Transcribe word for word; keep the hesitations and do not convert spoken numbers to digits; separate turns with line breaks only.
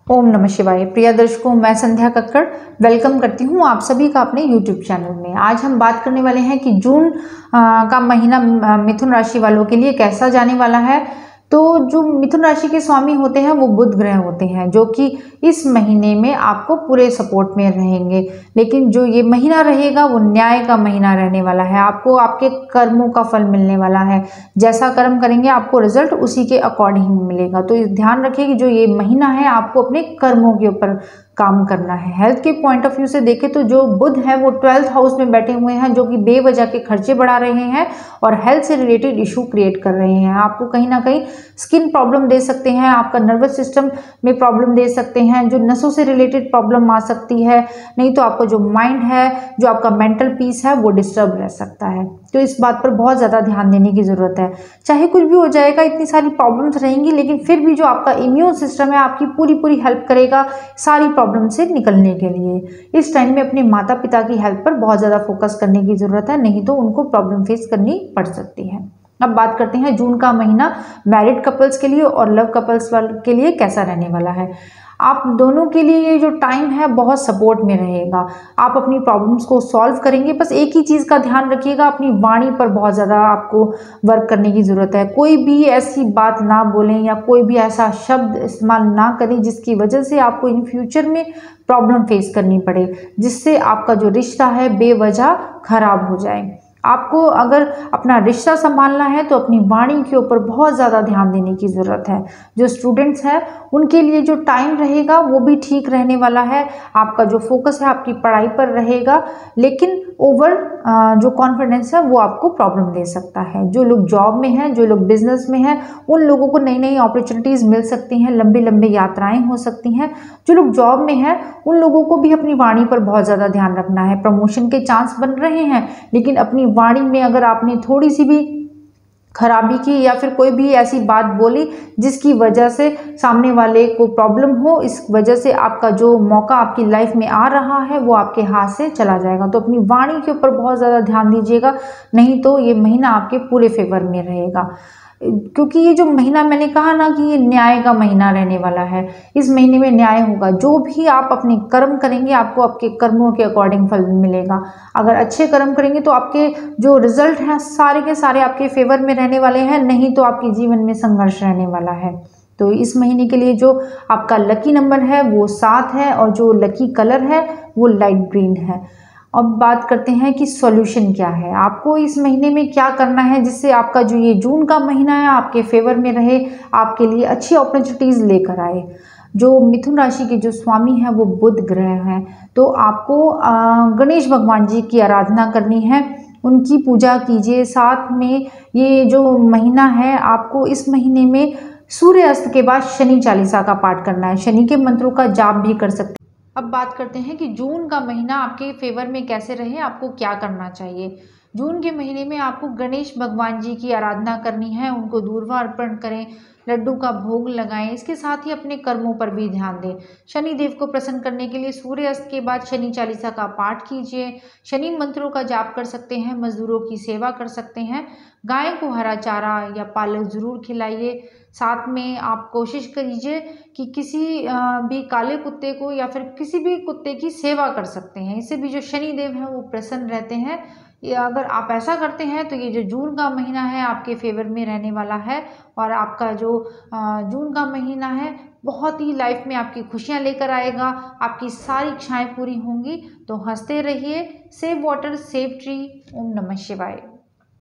ओम नमः शिवाय। प्रिय दर्शकों, मैं संध्या कक्कड़ वेलकम करती हूँ आप सभी का अपने यूट्यूब चैनल में। आज हम बात करने वाले हैं कि जून आ, का महीना मिथुन राशि वालों के लिए कैसा जाने वाला है। तो जो मिथुन राशि के स्वामी होते हैं वो बुध ग्रह होते हैं, जो कि इस महीने में आपको पूरे सपोर्ट में रहेंगे। लेकिन जो ये महीना रहेगा वो न्याय का महीना रहने वाला है। आपको आपके कर्मों का फल मिलने वाला है। जैसा कर्म करेंगे आपको रिजल्ट उसी के अकॉर्डिंग मिलेगा। तो ध्यान रखिए कि जो ये महीना है आपको अपने कर्मों के ऊपर काम करना है। हेल्थ के पॉइंट ऑफ व्यू से देखें तो जो बुध है वो ट्वेल्थ हाउस में बैठे हुए हैं, जो कि बेवजह के खर्चे बढ़ा रहे हैं और हेल्थ से रिलेटेड इशू क्रिएट कर रहे हैं। आपको कहीं ना कहीं स्किन प्रॉब्लम दे सकते हैं, आपका नर्वस सिस्टम में प्रॉब्लम दे सकते हैं, जो नसों से रिलेटेड प्रॉब्लम आ सकती है। नहीं तो आपका जो माइंड है, जो आपका मेंटल पीस है वो डिस्टर्ब रह सकता है। तो इस बात पर बहुत ज़्यादा ध्यान देने की ज़रूरत है। चाहे कुछ भी हो जाएगा, इतनी सारी प्रॉब्लम्स रहेंगी, लेकिन फिर भी जो आपका इम्यून सिस्टम है आपकी पूरी पूरी हेल्प करेगा सारी प्रॉब्लम से निकलने के लिए। इस टाइम में अपने माता पिता की हेल्थ पर बहुत ज़्यादा फोकस करने की ज़रूरत है, नहीं तो उनको प्रॉब्लम फेस करनी पड़ सकती है। अब बात करते हैं जून का महीना मैरिड कपल्स के लिए और लव कपल्स के लिए कैसा रहने वाला है। आप दोनों के लिए ये जो टाइम है बहुत सपोर्ट में रहेगा। आप अपनी प्रॉब्लम्स को सॉल्व करेंगे। बस एक ही चीज़ का ध्यान रखिएगा, अपनी वाणी पर बहुत ज़्यादा आपको वर्क करने की ज़रूरत है। कोई भी ऐसी बात ना बोलें या कोई भी ऐसा शब्द इस्तेमाल ना करें जिसकी वजह से आपको इन फ्यूचर में प्रॉब्लम फेस करनी पड़े, जिससे आपका जो रिश्ता है बेवजह खराब हो जाए। आपको अगर अपना रिश्ता संभालना है तो अपनी वाणी के ऊपर बहुत ज़्यादा ध्यान देने की ज़रूरत है। जो स्टूडेंट्स हैं उनके लिए जो टाइम रहेगा वो भी ठीक रहने वाला है। आपका जो फोकस है आपकी पढ़ाई पर रहेगा, लेकिन ओवर जो कॉन्फिडेंस है वो आपको प्रॉब्लम दे सकता है। जो लोग जॉब में हैं, जो लोग बिजनेस में हैं, उन लोगों को नई नई अपॉर्चुनिटीज़ मिल सकती हैं, लंबी लंबी यात्राएं हो सकती हैं। जो लोग जॉब में हैं उन लोगों को भी अपनी वाणी पर बहुत ज़्यादा ध्यान रखना है। प्रमोशन के चांस बन रहे हैं, लेकिन अपनी वाणी में अगर आपने थोड़ी सी भी खराबी की या फिर कोई भी ऐसी बात बोली जिसकी वजह से सामने वाले को प्रॉब्लम हो, इस वजह से आपका जो मौका आपकी लाइफ में आ रहा है वो आपके हाथ से चला जाएगा। तो अपनी वाणी के ऊपर बहुत ज़्यादा ध्यान दीजिएगा, नहीं तो ये महीना आपके पूरे फेवर में रहेगा। क्योंकि ये जो महीना मैंने कहा ना कि ये न्याय का महीना रहने वाला है। इस महीने में न्याय होगा। जो भी आप अपने कर्म करेंगे आपको आपके कर्मों के अकॉर्डिंग फल मिलेगा। अगर अच्छे कर्म करेंगे तो आपके जो रिजल्ट हैं सारे के सारे आपके फेवर में रहने वाले हैं, नहीं तो आपके जीवन में संघर्ष रहने वाला है। तो इस महीने के लिए जो आपका लकी नंबर है वो सात है और जो लकी कलर है वो लाइट ग्रीन है। अब बात करते हैं कि सॉल्यूशन क्या है। आपको इस महीने में क्या करना है जिससे आपका जो ये जून का महीना है आपके फेवर में रहे, आपके लिए अच्छी अपॉर्चुनिटीज़ लेकर आए। जो मिथुन राशि के जो स्वामी हैं वो बुध ग्रह हैं, तो आपको गणेश भगवान जी की आराधना करनी है, उनकी पूजा कीजिए। साथ में ये जो महीना है आपको इस महीने में सूर्य अस्त के बाद शनि चालीसा का पाठ करना है। शनि के मंत्रों का जाप भी कर सकते हैं। अब बात करते हैं कि जून का महीना आपके फेवर में कैसे रहे, आपको क्या करना चाहिए। जून के महीने में आपको गणेश भगवान जी की आराधना करनी है, उनको दूर्वा अर्पण करें, लड्डू का भोग लगाएं। इसके साथ ही अपने कर्मों पर भी ध्यान दें। शनि देव को प्रसन्न करने के लिए सूर्यास्त के बाद शनि चालीसा का पाठ कीजिए। शनि मंत्रों का जाप कर सकते हैं, मजदूरों की सेवा कर सकते हैं, गाय को हरा चारा या पालक ज़रूर खिलाइए। साथ में आप कोशिश कीजिए कि किसी भी काले कुत्ते को या फिर किसी भी कुत्ते की सेवा कर सकते हैं। इससे भी जो शनि देव हैं वो प्रसन्न रहते हैं। ये अगर आप ऐसा करते हैं तो ये जो जून का महीना है आपके फेवर में रहने वाला है और आपका जो जून का महीना है बहुत ही लाइफ में आपकी खुशियां लेकर आएगा। आपकी सारी इच्छाएं पूरी होंगी। तो हंसते रहिए। Save water save tree. ओम नमः शिवाय।